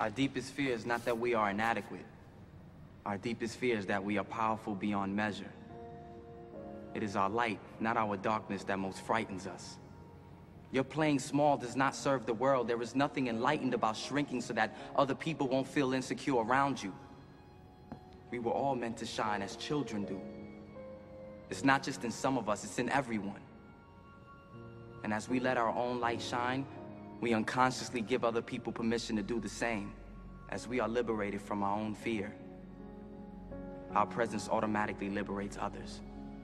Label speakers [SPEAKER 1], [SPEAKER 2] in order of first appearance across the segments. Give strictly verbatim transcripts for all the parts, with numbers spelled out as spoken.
[SPEAKER 1] Our deepest fear is not that we are inadequate. Our deepest fear is that we are powerful beyond measure. It is our light, not our darkness, that most frightens us. Your playing small does not serve the world. There is nothing enlightened about shrinking so that other people won't feel insecure around you. We were all meant to shine as children do. It's not just in some of us, it's in everyone. And as we let our own light shine, we unconsciously give other people permission to do the same. As we are liberated from our own fear, our presence automatically liberates others.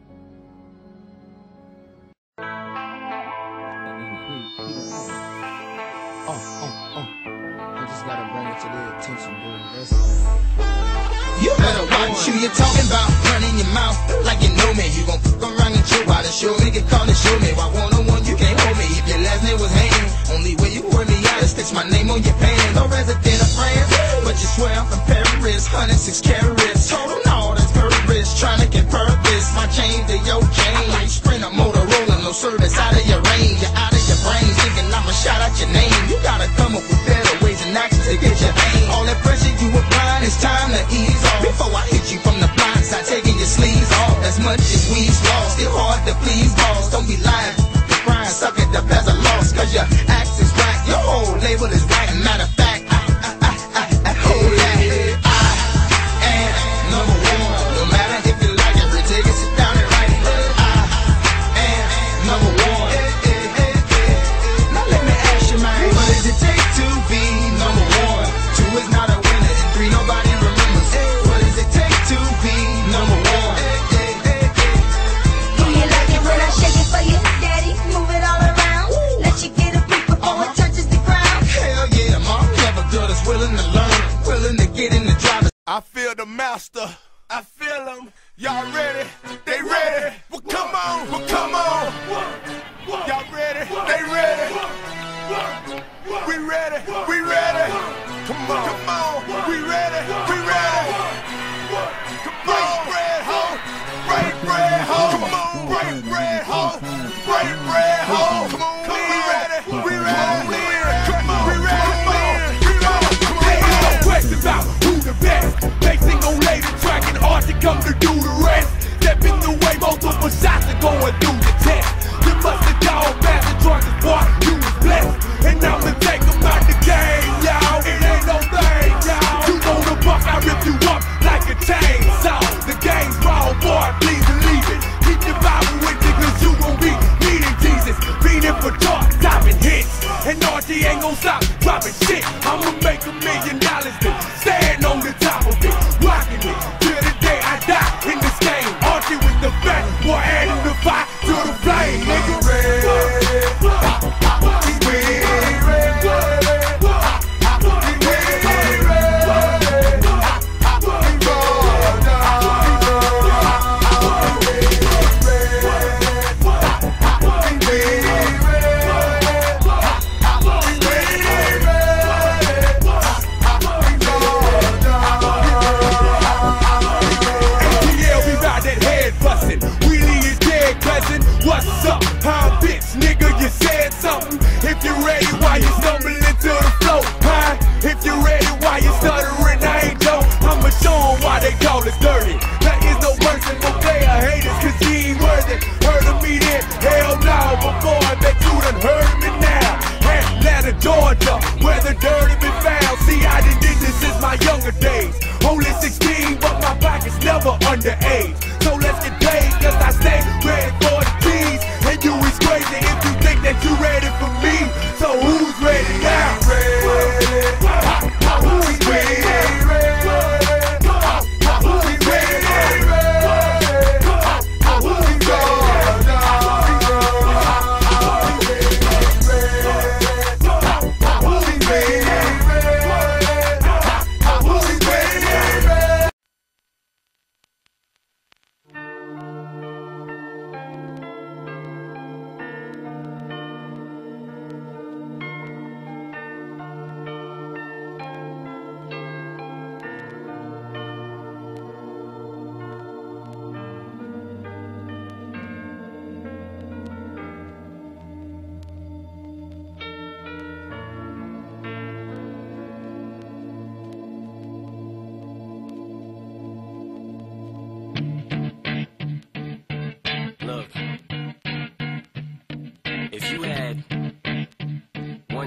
[SPEAKER 2] Oh, oh, oh. I just gotta bring it to their attention, dude. That's
[SPEAKER 3] You better watch who you're talking about, running your mouth like you know me. You gon' fuck around and chill while the show me, get called and show me. Why one-on-one you can't hold me if your last name was Haynes. Only way you heard me out is stitch my name on your pants. No resident of France, but you swear I'm from Paris. one oh six carats, total no, that's purpose. Trying to get purpose, my chain to your chain. Like sprint a Motorola, no service out of your range. You're out of your brain, thinking I'ma shout out your name. You gotta come up with better ways and actions to get your aim. All that pressure you applying, it's time to ease off. Before I hit you from the blind side, taking your sleeves off. As much as we's lost, still hard to please boss. Don't be lying, the crying, suck it up as a loss. Cause your act is whack, your whole label is whack. Matter of fact, I, I, I, I, I hold that. I am number one. No matter if you like it, take it, sit down and write it. I am number one. Now let me ask you, man, what does it take to be number one? Two is not a winner, and three nobody remembers. What does it take to be number one?
[SPEAKER 4] Do you like it when I shake it for you, daddy? Move it all around. Let you get a peek before it touches the ground.
[SPEAKER 3] Hell yeah, mom, clever girl that's willing to learn, willing to get in the driver's.
[SPEAKER 5] I feel the master, I feel him. Y'all ready? They ready? Well, come on, well, come on. Y'all ready? They ready? We ready? We ready? Come on, come on. We ready? We ready? Break bread, ho! Break bread, ho! Come on, break bread, ho! Break bread, ho! Come on, we ready? We ready? Come on, we ready? We ready? There's no question about who the best. Facing on lay the track and art to come to do the rest. Step in the way, multiple shots are going through the test. You must have dog master choices, boy, you was blessed. And I'ma take them out the game, y'all. It ain't no thing, y'all. You know the buck, I rip you up like a chainsaw. The game's wrong, boy, please believe it. Keep your Bible with you, cause you gon' be needing Jesus. Beating for talk, stopping hits. And R T ain't gon' stop dropping shit. I'ma make a million dollars to stand on the top of it. Rocking it till the day I die in this game. R T with the fat, boy, adding the fire to the flame, nigga.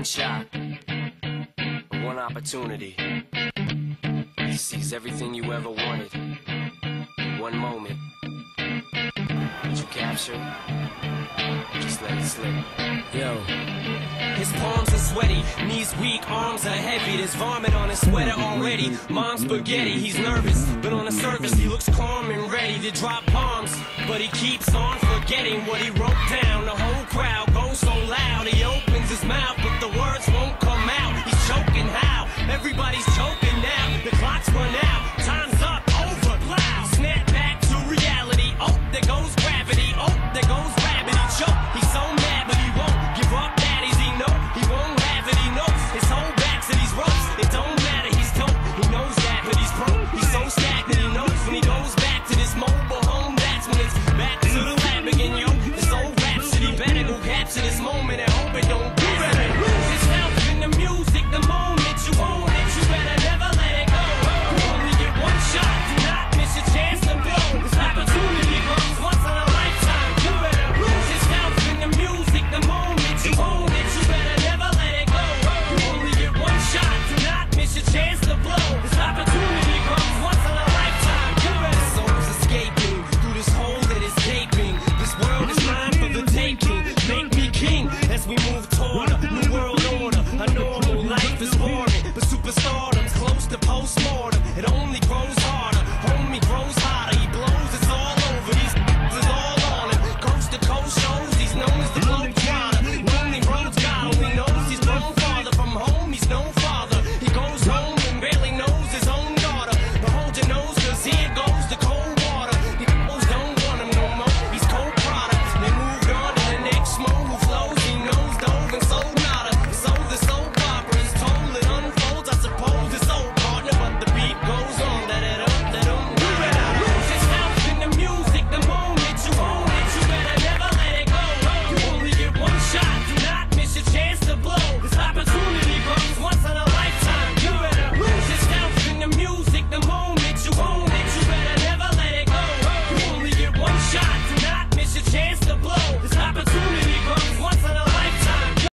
[SPEAKER 6] one shot, one opportunity. He sees everything you ever wanted. One moment. Did you capture it? Just let it slip. Yo.
[SPEAKER 7] His palms are sweaty, knees weak, arms are heavy. There's vomit on his sweater already. Mom's spaghetti, he's nervous, but on the surface he looks calm and ready to drop bombs. But he keeps on forgetting what he wrote down. The whole crowd goes so loud, he opens his mouth, but the words won't come out. He's choking how? Everybody's choking now. The clock's run out, time's up, over, plow. Snap back to reality. Oh, there goes gravity. Oh, there goes gravity. Choke. He's so mad, but he won't give up. Daddies, he know he won't have it. He knows his whole back to these ropes. It don't matter. He's dope. He knows that, but he's broke. He's so stagnant. He knows when he goes back to this mobile home. That's when it's back to the lab again, yo. This old rhapsody better go capture this moment and hope it don't do it. Lose yourself in the music. The moment you own it, you better never let it go. You only get one shot. Do not miss your chance to blow. This opportunity comes once in a lifetime. You better lose yourself in the music. The moment you own it, you better never let it go. You only get one shot. Do not miss your chance to blow. This opportunity comes once in a lifetime. You better. Soul's escaping through this hole that is gaping. This world is mine for the taking. Make me king as we move toward a new world order. A normal life is boring, but superstar